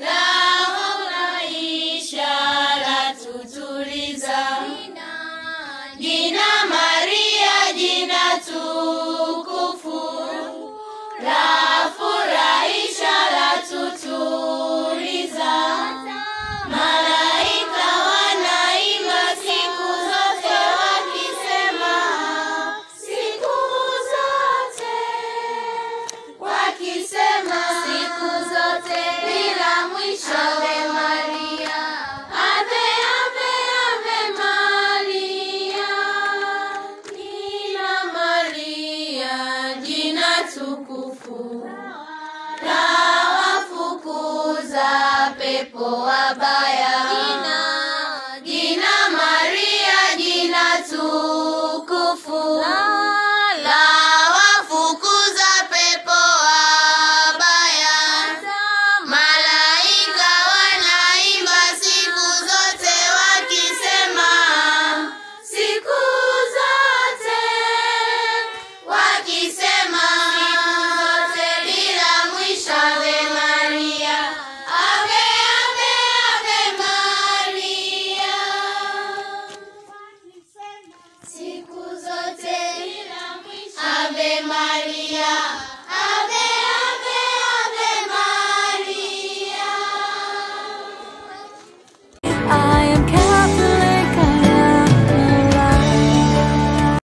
lafurahisha, latutuliza. Jina Maria, jina tukufu, lafurahisha, latutuliza. Malaika wanaimba siku zote wakisema, siku zote wakisema, siku zote bila mwisho. Ave Maria, ave, ave, ave Maria. Jina Maria, jina tukufu, lawafukuza pepo wabaya.